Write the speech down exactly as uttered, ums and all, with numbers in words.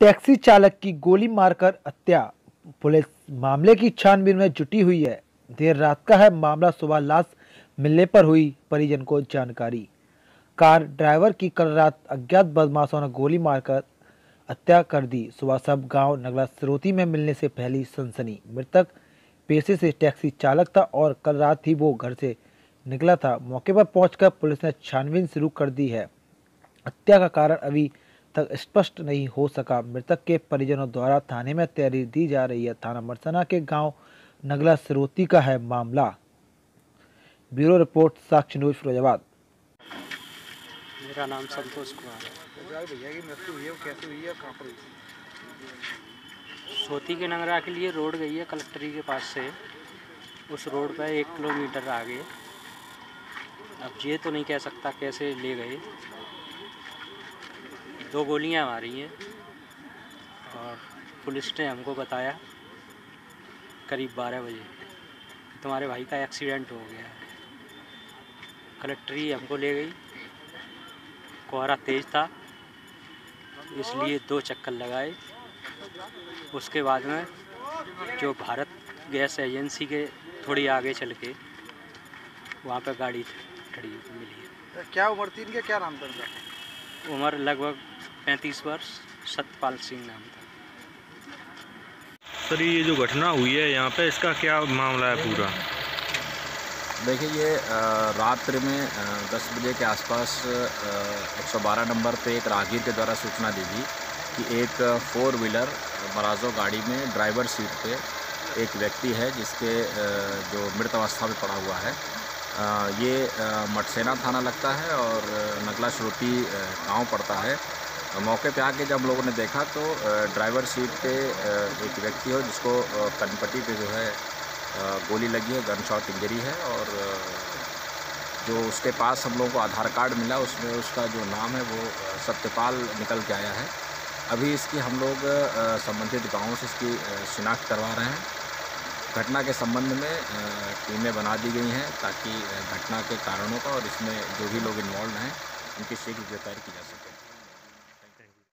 Taxi चालक की गोली मारकर हत्या। पुलिस मामले की छानबीन में जुटी हुई है। देर रात का है मामला। सुबह लाश मिलने पर हुई परिजन को जानकारी। कार ड्राइवर की कल रात अज्ञात बदमाशों ने गोली मारकर हत्या कर दी। सुबह सब गांव नगला सिरोती में मिलने से पहली सनसनी। मृतक पेशे से टैक्सी चालक था और कल रात ही वो घर से निकला था। मौके पर पहुंचकर पुलिस ने छानबीन शुरू कर दी है। हत्या का कारण अभी तक स्पष्ट नहीं हो सका। मृतक के परिजनों द्वारा थाने में तहरीर दी जा रही है। थाना मरसना के गांव नगला सिरोती का है मामला। Bureau report, Sakshi news, Firozabad. मेरा नाम संतोष कुमार है। भैया की मृत्यु हुई है, कैसे हुई है, कहाँ पर हुई? सोती के नगरा के लिए रोड गई है कलेक्ट्री के पास से। उस रोड पर एक किलोमीटर आगे। अब ये तो नहीं कह सकता कैसे ले गए। दो गोलियां मारी हैं और पुलिस ने हमको बताया करीब बारह बजे तुम्हारे भाई का एक्सीडेंट हो गया है। कलेक्ट्री हमको ले गई। कोहरा तेज था इसलिए दो चक्कर लगाए। उसके बाद में जो भारत गैस एजेंसी के थोड़ी आगे चल के वहाँ पे गाड़ी खड़ी मिली। क्या उम्र थी इनके, क्या नाम था इनका? उम्र लगभग पैंतीस वर्ष। सतपाल सिंह नाम था। सर, ये जो घटना हुई है यहाँ पे, इसका क्या मामला है पूरा? देखिए, ये रात्रि में दस बजे के आसपास एक सौ बारह नंबर पे एक राहगीर के द्वारा सूचना दी गई कि एक फोर व्हीलर मराजो गाड़ी में ड्राइवर सीट पे एक व्यक्ति है जिसके जो मृत अवस्था में पड़ा हुआ है। ये मटसेना थाना लगता है और नगला सिरोती गांव पड़ता है। मौके पे आके जब लोगों ने देखा तो ड्राइवर सीट पे एक व्यक्ति हो जिसको कनपट्टी पे जो है गोली लगी है, गन शॉट इंजरी है। और जो उसके पास हम लोगों को आधार कार्ड मिला उसमें उसका जो नाम है वो सत्यपाल निकल के आया है। अभी इसकी हम लोग संबंधित गाँवों से इसकी शिनाख्त करवा रहे हैं। घटना के संबंध में टीमें बना दी गई हैं ताकि घटना के कारणों का और इसमें जो भी लोग इन्वॉल्व हैं उनकी शीघ्र गिरफ्तारी की जा सके।